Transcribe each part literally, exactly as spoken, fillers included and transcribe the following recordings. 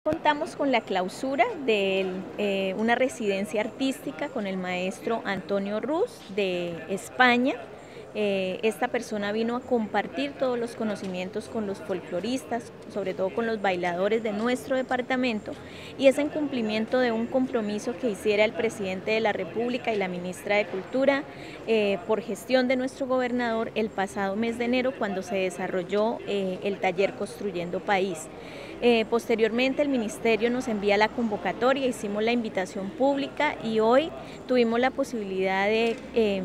Contamos con la clausura de eh, una residencia artística con el maestro Antonio Ruz de España. Eh, esta persona vino a compartir todos los conocimientos con los folcloristas, sobre todo con los bailadores de nuestro departamento, y es en cumplimiento de un compromiso que hiciera el presidente de la República y la ministra de Cultura eh, por gestión de nuestro gobernador el pasado mes de enero, cuando se desarrolló eh, el taller Construyendo País. Eh, posteriormente el ministerio nos envía la convocatoria, hicimos la invitación pública y hoy tuvimos la posibilidad de eh,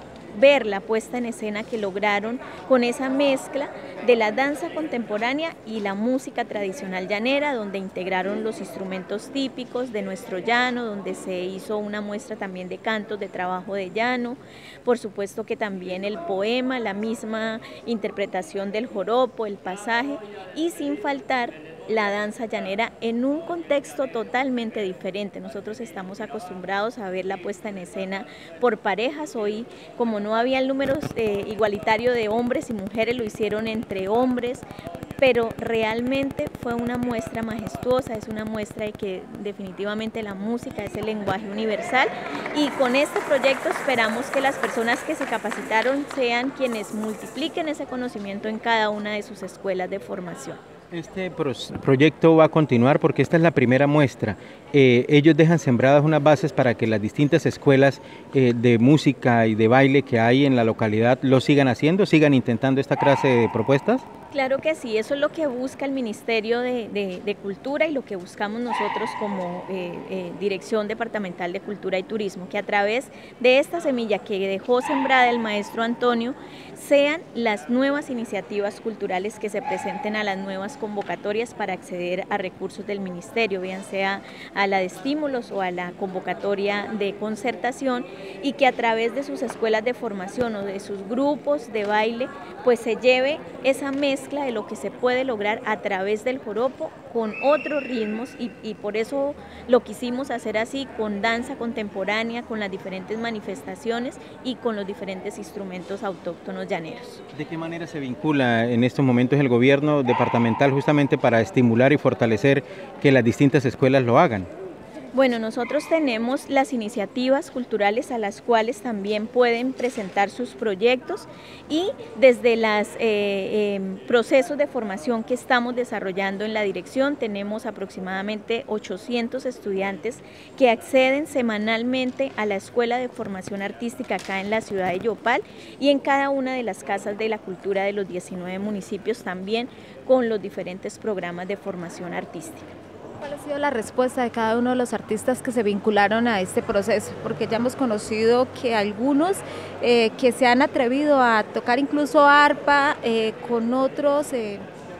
ver la puesta en escena que lograron con esa mezcla de la danza contemporánea y la música tradicional llanera, donde integraron los instrumentos típicos de nuestro llano, donde se hizo una muestra también de cantos de trabajo de llano, por supuesto que también el poema, la misma interpretación del joropo, el pasaje, y sin faltar la danza llanera en un contexto totalmente diferente. Nosotros estamos acostumbrados a ver la puesta en escena por parejas. Hoy, como no había el número eh, igualitario de hombres y mujeres, lo hicieron entre hombres, pero realmente fue una muestra majestuosa, es una muestra de que definitivamente la música es el lenguaje universal, y con este proyecto esperamos que las personas que se capacitaron sean quienes multipliquen ese conocimiento en cada una de sus escuelas de formación. Este proyecto va a continuar porque esta es la primera muestra. Eh, ellos dejan sembradas unas bases para que las distintas escuelas eh, de música y de baile que hay en la localidad lo sigan haciendo, sigan intentando esta clase de propuestas. Claro que sí, eso es lo que busca el Ministerio de, de, de Cultura y lo que buscamos nosotros como eh, eh, Dirección Departamental de Cultura y Turismo, que a través de esta semilla que dejó sembrada el maestro Antonio, sean las nuevas iniciativas culturales que se presenten a las nuevas convocatorias para acceder a recursos del Ministerio, bien sea a la de estímulos o a la convocatoria de concertación, y que a través de sus escuelas de formación o de sus grupos de baile, pues se lleve esa mezcla de lo que se puede lograr a través del joropo con otros ritmos, y, y por eso lo quisimos hacer así, con danza contemporánea, con las diferentes manifestaciones y con los diferentes instrumentos autóctonos llaneros. ¿De qué manera se vincula en estos momentos el gobierno departamental justamente para estimular y fortalecer que las distintas escuelas lo hagan? Bueno, nosotros tenemos las iniciativas culturales a las cuales también pueden presentar sus proyectos, y desde los eh, eh, procesos de formación que estamos desarrollando en la dirección tenemos aproximadamente ochocientos estudiantes que acceden semanalmente a la Escuela de Formación Artística acá en la ciudad de Yopal y en cada una de las casas de la cultura de los diecinueve municipios, también con los diferentes programas de formación artística. ¿Cuál ha sido la respuesta de cada uno de los artistas que se vincularon a este proceso? Porque ya hemos conocido que algunos eh, que se han atrevido a tocar incluso arpa eh, con otros eh,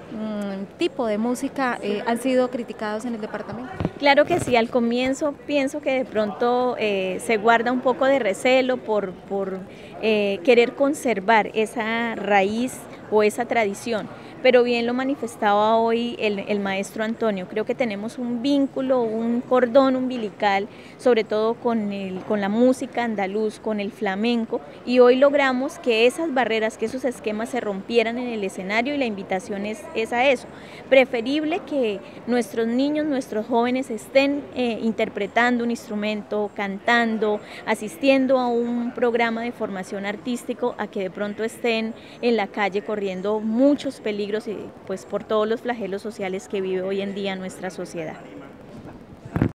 mm, tipo de música eh, han sido criticados en el departamento. Claro que sí, al comienzo pienso que de pronto eh, se guarda un poco de recelo por, por eh, querer conservar esa raíz o esa tradición. Pero bien lo manifestaba hoy el, el maestro Antonio, creo que tenemos un vínculo, un cordón umbilical, sobre todo con, el, con la música andaluz, con el flamenco, y hoy logramos que esas barreras, que esos esquemas se rompieran en el escenario, y la invitación es, es a eso. Preferible que nuestros niños, nuestros jóvenes estén eh, interpretando un instrumento, cantando, asistiendo a un programa de formación artístico, a que de pronto estén en la calle corriendo muchos peligros, pues por todos los flagelos sociales que vive hoy en día nuestra sociedad.